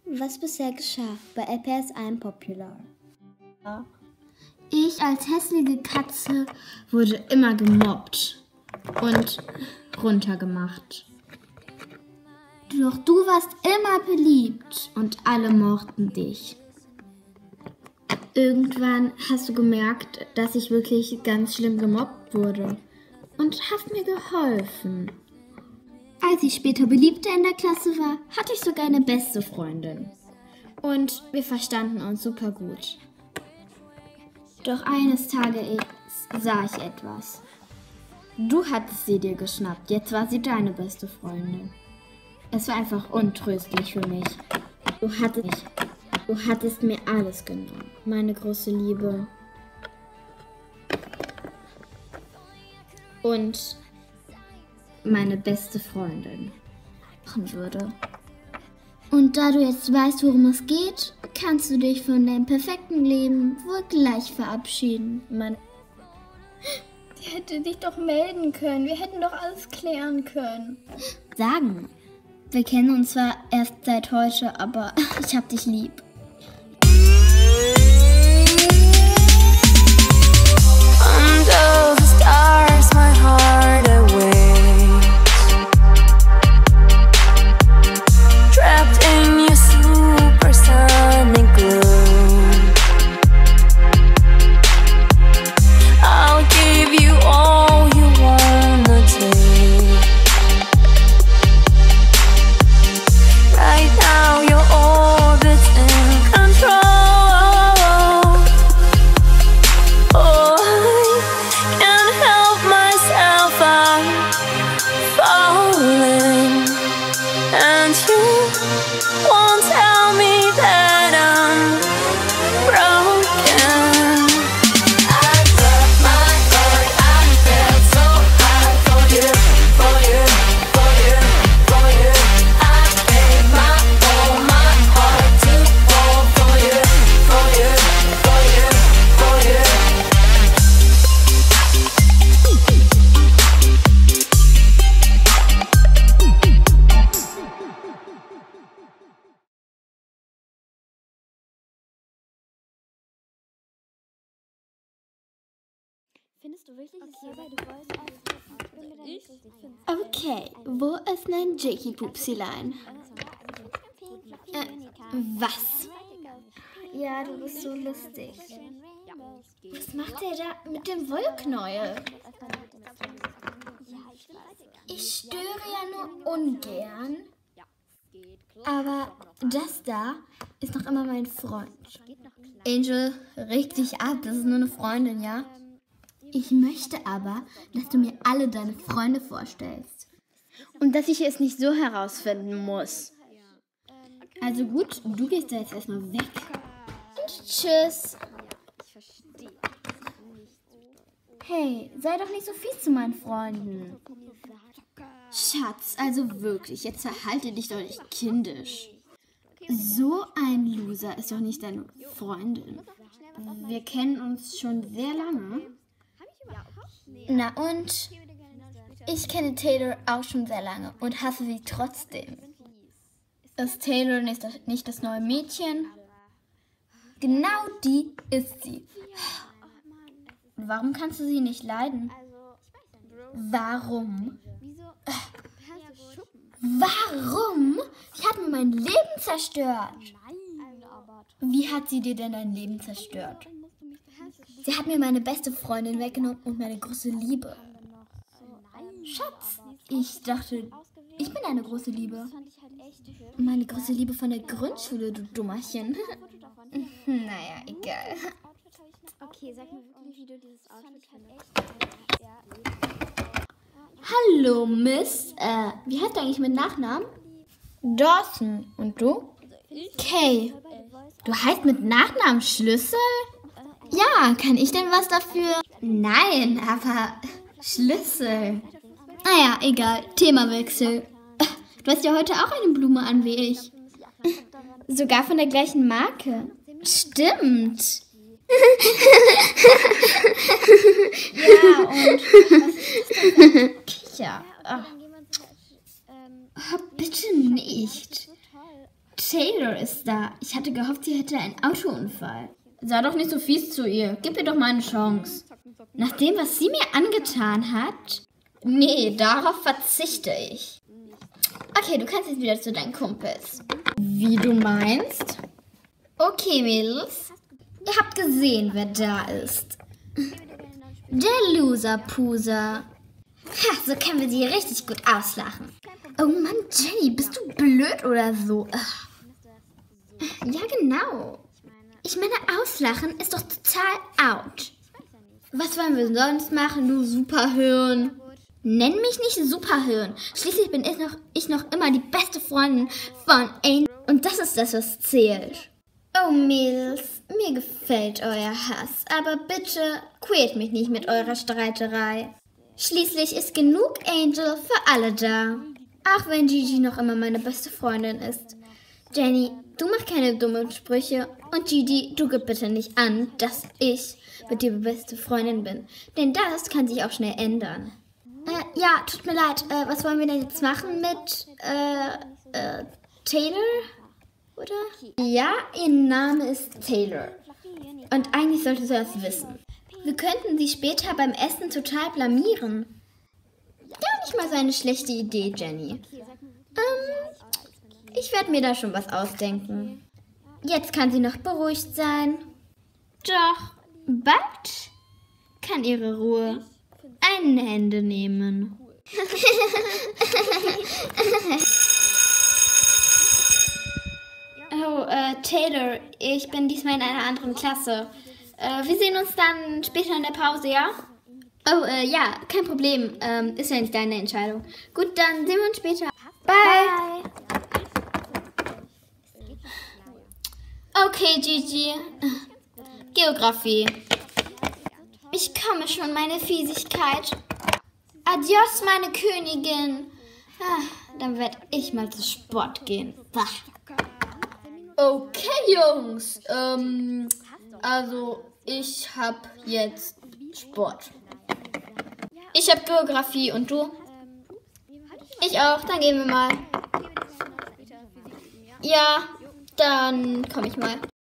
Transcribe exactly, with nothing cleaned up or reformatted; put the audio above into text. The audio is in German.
was bisher geschah bei L P S eins Popular. Ich als hässliche Katze wurde immer gemobbt und runtergemacht. Doch du warst immer beliebt und alle mochten dich. Irgendwann hast du gemerkt, dass ich wirklich ganz schlimm gemobbt wurde und hast mir geholfen. Als ich später beliebter in der Klasse war, hatte ich sogar eine beste Freundin. Und wir verstanden uns super gut. Doch eines Tages sah ich etwas. Du hattest sie dir geschnappt, jetzt war sie deine beste Freundin. Es war einfach untröstlich für mich. Du hattest, du hattest mir alles genommen, meine große Liebe. Und meine beste Freundin machen würde. Und da du jetzt weißt, worum es geht, kannst du dich von deinem perfekten Leben wohl gleich verabschieden. Meine Sie hätte dich doch melden können. Wir hätten doch alles klären können. Sagen. Wir kennen uns zwar erst seit heute, aber ich hab dich lieb. Under the stars, my heart awaits, trapped in your supersonic glow. I'll give you all you wanna take. Right now you're all that's in control. Oh, I can't help myself, I'm falling, and you won't tell me that I'm broken. I dropped my guard, I felt so high for you, for you, for you, for you. I gave my all, my heart to fall for you, for you, for you, for you. Findest du wirklich, dass jeder die Voice Okay, wo ist mein Jakey Pupsilein? Äh, was? Ja, du bist so lustig. Was macht er da mit dem Wollknäuel? Ich störe ja nur ungern. Aber das da ist noch immer mein Freund. Angel, reg dich ab, das ist nur eine Freundin, ja? Ich möchte aber, dass du mir alle deine Freunde vorstellst. Und dass ich es nicht so herausfinden muss. Also gut, du gehst da jetzt erstmal weg. Und tschüss. Hey, sei doch nicht so fies zu meinen Freunden. Schatz, also wirklich, jetzt verhalte dich doch nicht kindisch. So ein Loser ist doch nicht deine Freundin. Wir kennen uns schon sehr lange. Na und? Ich kenne Taylor auch schon sehr lange und hasse sie trotzdem. Ist Taylor nicht das, nicht das neue Mädchen? Genau die ist sie. Warum kannst du sie nicht leiden? Warum? Warum? Sie hat mir mein Leben zerstört. Wie hat sie dir denn dein Leben zerstört? Sie hat mir meine beste Freundin weggenommen und meine große Liebe. Schatz, ich dachte, ich bin eine große Liebe. Meine große Liebe von der Grundschule, du Dummerchen. Naja, egal. Okay, sag mir wirklich, wie du dieses Outfit findest. Hallo, Miss. Äh, wie heißt du eigentlich mit Nachnamen? Dawson. Und du? Kay. Du heißt mit Nachnamen Schlüssel? Ja, kann ich denn was dafür? Nein, aber Schlüssel. Naja, egal. Themawechsel. Du hast ja heute auch eine Blume an wie ich. Sogar von der gleichen Marke. Stimmt. Ja, und was ist das denn für ein Kicher? Oh. Oh, bitte nicht. Taylor ist da. Ich hatte gehofft, sie hätte einen Autounfall. Sei doch nicht so fies zu ihr. Gib ihr doch mal eine Chance. Nach dem, was sie mir angetan hat? Nee, darauf verzichte ich. Okay, du kannst jetzt wieder zu deinen Kumpels. Wie du meinst? Okay, Mädels. Ihr habt gesehen, wer da ist. Der Loser-Puser. Ha, so können wir sie richtig gut auslachen. Oh Mann, Jenny, bist du blöd oder so? Ach. Ja, genau. Ich meine, auslachen ist doch total out. Was wollen wir sonst machen, du Superhirn? Nenn mich nicht Superhirn. Schließlich bin ich noch, ich noch immer die beste Freundin von Angel. Und das ist das, was zählt. Oh, Mädels, mir gefällt euer Hass. Aber bitte quält mich nicht mit eurer Streiterei. Schließlich ist genug Angel für alle da. Auch wenn Gigi noch immer meine beste Freundin ist. Jenny, du mach keine dummen Sprüche. Und Gigi, du gib bitte nicht an, dass ich mit dir beste Freundin bin. Denn das kann sich auch schnell ändern. Äh, ja, tut mir leid. Äh, was wollen wir denn jetzt machen mit äh, äh, Taylor? Oder? Ja, ihr Name ist Taylor. Und eigentlich sollte sie das wissen. Wir könnten sie später beim Essen total blamieren. Gar nicht mal so eine schlechte Idee, Jenny. Ähm, ich werde mir da schon was ausdenken. Jetzt kann sie noch beruhigt sein. Doch bald kann ihre Ruhe ein Ende nehmen. Oh, äh, Taylor, ich bin diesmal in einer anderen Klasse. Äh, wir sehen uns dann später in der Pause, ja? Oh, äh, ja, kein Problem. Ähm, ist ja nicht deine Entscheidung. Gut, dann sehen wir uns später. Bye. Bye. Okay, Gigi. Geografie. Ich komme schon, meine Fiesigkeit. Adios, meine Königin. Ah, dann werde ich mal zu Sport gehen. Bah. Okay, Jungs. Ähm, also ich hab jetzt Sport. Ich hab Geografie und du? Ich auch, dann gehen wir mal. Ja, dann komme ich mal.